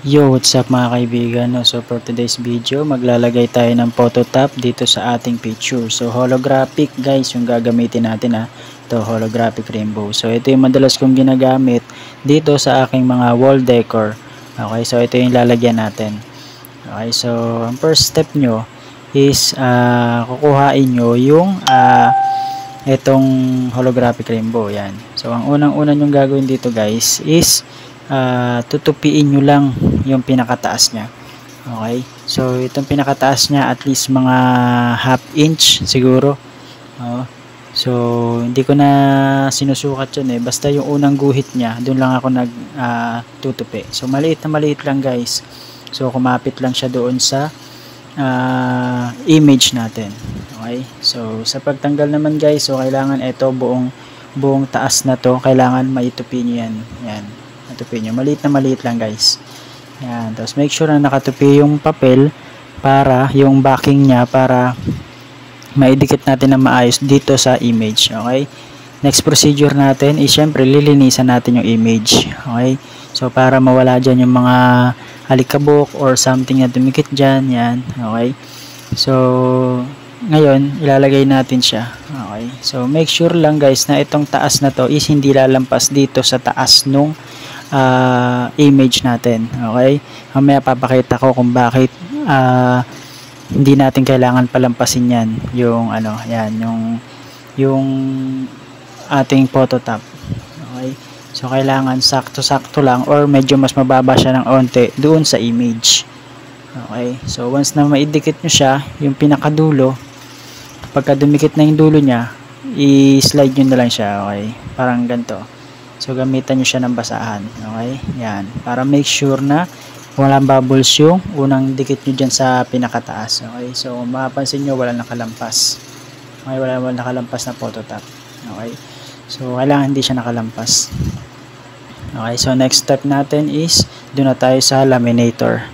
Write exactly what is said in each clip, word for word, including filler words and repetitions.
Yo, what's up mga kaibigan? No? So for today's video, maglalagay tayo ng phototop dito sa ating picture. So holographic guys yung gagamitin natin ha. Ito, holographic rainbow. So ito yung madalas kong ginagamit dito sa aking mga wall decor. Okay, so ito yung lalagyan natin. Okay, so ang first step nyo is uh, kukuhain nyo yung uh, itong holographic rainbow. Yan. So ang unang-unang yung gagawin dito guys is Uh, tutupiin nyo lang yung pinakataas nya. Okay, so itong pinakataas nya at least mga half inch siguro. uh, so hindi ko na sinusukat yun eh, basta yung unang guhit nya doon lang ako nag uh, tutupi. So maliit na maliit lang guys, so kumapit lang siya doon sa uh, image natin. Okay, so sa pagtanggal naman guys, so kailangan ito buong buong taas na to kailangan maitupi nyo yan. Yan, natupi nyo. Maliit na maliit lang guys. Yan. Tapos make sure na nakatupi yung papel para yung backing nya para maidikit natin na maayos dito sa image. Okay. Next procedure natin is syempre lilinisan natin yung image. Okay. So para mawala dyan yung mga alikabok or something na dumikit dyan. Yan. Okay. So ngayon ilalagay natin siya. Okay. So make sure lang guys na itong taas na to is hindi lalampas dito sa taas nung Uh, image natin. Okay, mamaya papakita ko kung bakit uh, hindi natin kailangan palampasin yan yung ano, yan yung yung ating phototop. Okay, so kailangan sakto-sakto lang or medyo mas mababa siya ng onte doon sa image. Okay, so once na maidikit nyo siya yung pinakadulo, pagka dumikit na yung dulo nya, i-slide nyo na lang siya. Okay, parang ganito. So gamitan nyo siya ng basahan. Okay, yan, para make sure na walang bubbles yung unang dikit nyo dyan sa pinakataas. Okay, so kung mapapansin nyo walang nakalampas. Okay, wala walang nakalampas na phototop. Okay, so kailangan hindi siya nakalampas. Okay, so next step natin is doon na tayo sa laminator.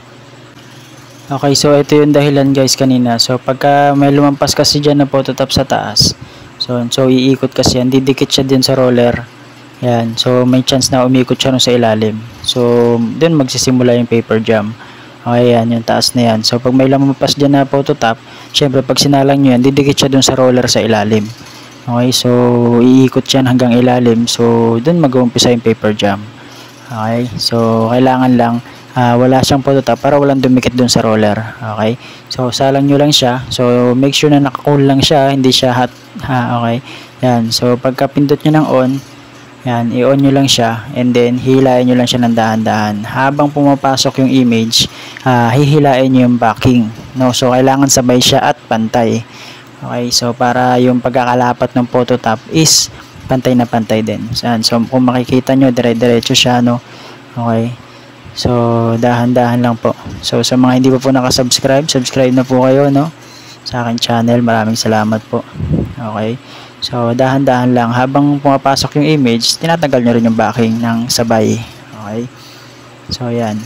Okay, so ito yung dahilan guys kanina. So pagka may lumampas kasi dyan na phototop sa taas, so, so iikot kasi yan, didikit siya din sa roller. Yan, so may chance na umikot siya no sa ilalim. So dun magsisimula yung paper jam. Okay, yan yung taas na yan. So pag may lumampas dyan na phototop, syempre pag sinalang nyo yan, didikit siya dun sa roller sa ilalim. Okay, so iikot yan hanggang ilalim. So dun mag-uumpisa yung paper jam. Okay, so kailangan lang uh, wala siyang phototop para walang dumikit dun sa roller. Okay, so salang nyo lang siya. So make sure na naka-cool lang siya, hindi siya hot. Ha, okay, yan. So pagka pindot nyo ng on, yan, i-on nyo lang siya and then hihilain nyo lang siya ng dahan-dahan. Habang pumapasok yung image, uh, hihilain nyo yung backing. No? So, kailangan sabay siya at pantay. Okay, so para yung pagkakalapat ng phototop is pantay na pantay din. So, kung makikita nyo, dire-diretso siya. No? Okay, so dahan-dahan lang po. So, sa mga hindi pa po nakasubscribe, subscribe na po kayo no? Sa aking channel. Maraming salamat po. Okay, so dahan-dahan lang habang pumapasok yung image, tinatanggal nyo rin yung backing ng sabay. Okay, so yan.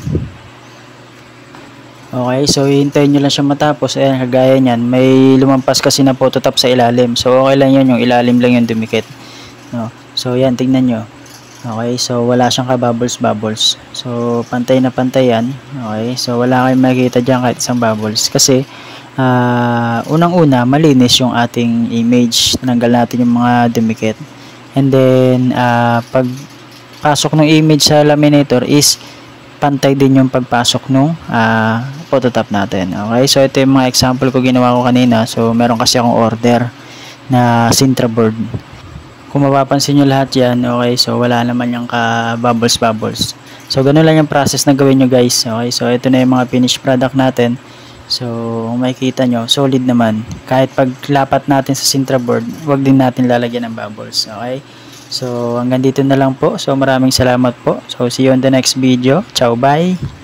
Okay, so hintayin nyo lang siya matapos. Ayan, kagaya nyan, may lumampas kasi na phototop sa ilalim, so okay lang yan, yung ilalim lang yung dumikit no? So yan, tingnan nyo. Okay, so wala siyang ka bubbles bubbles, so pantay na pantay yan. Okay, so wala kayong makikita dyan kahit isang bubbles kasi Uh, unang-una malinis yung ating image, tinanggal natin yung mga dumikit and then uh, pag pasok ng image sa laminator is pantay din yung pagpasok ng uh, phototop natin. Okay, so ito yung mga example ko ginawa ko kanina. So meron kasi akong order na Sintra board, kung mapapansin nyo lahat yan. Okay, so wala naman yung ka bubbles bubbles, so ganun lang yung process na gawin nyo guys. Okay, so ito na yung mga finished product natin. So, kung makikita nyo, solid naman. Kahit paglapat natin sa Sintra board, wag din natin lalagyan ng bubbles. Okay? So, hanggang dito na lang po. So, maraming salamat po. So, see you on the next video. Ciao, bye!